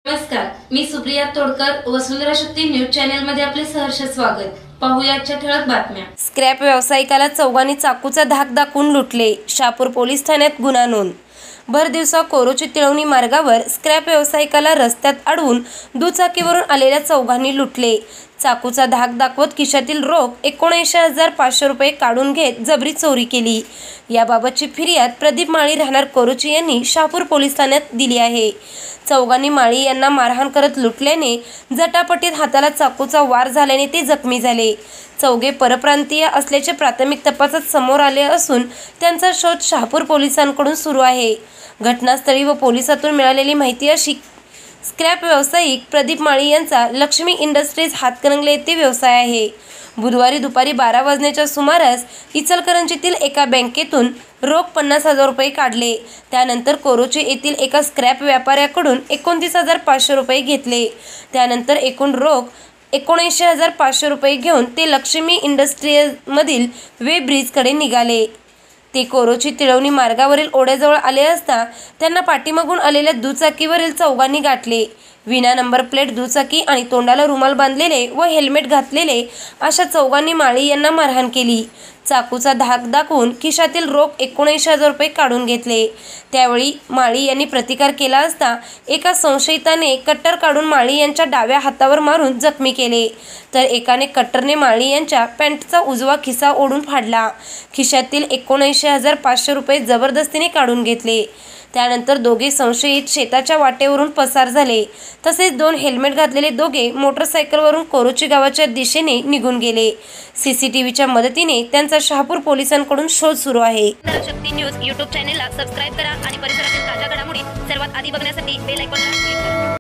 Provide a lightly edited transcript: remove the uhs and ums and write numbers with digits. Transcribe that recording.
नमस्कार, मी Supriya Todkar, Vasundhara Shakti news channel मध्ये आपले सहर्ष स्वागत। पाहूया आजच्या ठळक बातम्या। स्क्रॅप व्यावसायिकाला चौघांनी चाकूचा धाक दाखवून लुटले, शहापूर पोलीस ठाण्यात गुन्हा नोंद। भर दिवसा कोरोची तिळवणी मार्गावर स्क्रॅप व्यावसायिकाला रस्त्यात अडवून दुचाकीवरून आलेल्या चौघांनी लुटले। चाकूचा धाक दाखवत खिशातील रोख 79,500 रुपये काढून घेत जबरी चोरी केली। याबाबतची फिर्याद प्रदीप माळी राहणार कोरोची यांनी शहापूर पोलीस ठाण्यात दिली आहे। चौघांनी माळी यांना मारहाण करत लुटल्याने जटापटीत हाताला चाकूचा वार झाल्याने ते जखमी झाले। चौघे परप्रांतीय असल्याचे प्राथमिक तपासात समोर आले असून त्यांचा शोध शहापूर पोलिसांकडून सुरू आहे। घटनास्थळी व पोलिसातून मिळालेली माहिती अशी, स्क्रॅप व्यावसायिक प्रदीप माळी यांचा लक्ष्मी इंडस्ट्रीज हातकणंगले येथे व्यवसाय आहे। बुधवारी दुपारी 12 वाजण्याच्या सुमारास इचलकरंजीतील एका बँकेतून रोख 50,000 रुपये काढले। त्यानंतर कोरोची येथील एका स्क्रॅप व्यापाऱ्याकडून 29,500 रुपये घेतले। त्यानंतर एकूण रोख 79,500 रुपये घेऊन ते लक्ष्मी इंडस्ट्रीजमधील वे ब्रिजकडे निघाले। ते कोरोची तिळवणी मार्गावरील ओढ्याजवळ आले असता त्यांना पाठीमागून आलेल्या दुचाकीवरील चौघांनी गाठले। विना नंबर प्लेट दुचाकी आणि तोंडाला रुमाल बांधलेले व हेल्मेट घातलेले अशा चौघांनी माळी यांना मारहाण केली। चाकूचा धाक दाखवून खिशातील रोख 79,000 रुपये काढून घेतले। त्यावेळी माळी यांनी प्रतिकार केला असता एका संशयिताने कट्टर काढून माळी यांच्या डाव्या हातावर मारून जखमी केले, तर एकाने कट्टरने माळी यांच्या पॅन्टचा उजवा खिसा ओढून फाडला। खिशातील 79,500 रुपये जबरदस्तीने काढून घेतले। त्यानंतर दोघे संशयित शेताच्या वाटेवरून पसार झाले। तसेच 2 हेल्मेट घातलेले दोघे मोटरसायकलवरून कोरोची गावाच्या दिशेने निघून गेले। सीसीटीव्हीच्या मदतीने त्यांचा शहापूर पोलिसांकडून शोध सुरू आहे। शक्ती न्यूज यूट्यूब चॅनेलला सबस्क्राइब करा आणि परिसरातील ताज्या घडामोडी सर्वात आधी बघण्यासाठी बेल आयकॉनला क्लिक करा।